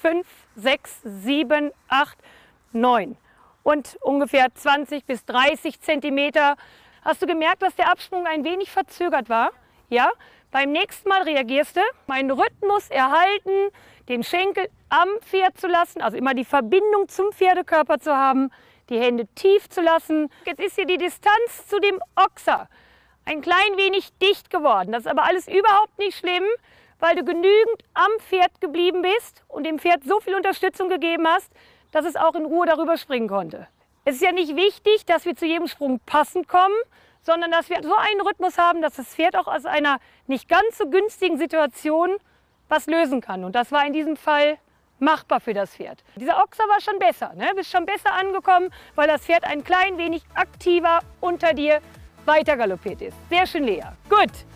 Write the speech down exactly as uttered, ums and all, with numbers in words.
fünf, sechs, sieben, acht, neun. Und ungefähr zwanzig bis dreißig Zentimeter. Hast du gemerkt, dass der Absprung ein wenig verzögert war? Ja? Beim nächsten Mal reagierst du, meinen Rhythmus erhalten, den Schenkel am Pferd zu lassen, also immer die Verbindung zum Pferdekörper zu haben, die Hände tief zu lassen. Jetzt ist hier die Distanz zu dem Ochser ein klein wenig dicht geworden. Das ist aber alles überhaupt nicht schlimm, weil du genügend am Pferd geblieben bist und dem Pferd so viel Unterstützung gegeben hast, dass es auch in Ruhe darüber springen konnte. Es ist ja nicht wichtig, dass wir zu jedem Sprung passend kommen, sondern dass wir so einen Rhythmus haben, dass das Pferd auch aus einer nicht ganz so günstigen Situation was lösen kann. Und das war in diesem Fall machbar für das Pferd. Dieser Ochser war schon besser, ne? Bist schon besser angekommen, weil das Pferd ein klein wenig aktiver unter dir weiter galoppiert ist. Sehr schön, Lea. Gut.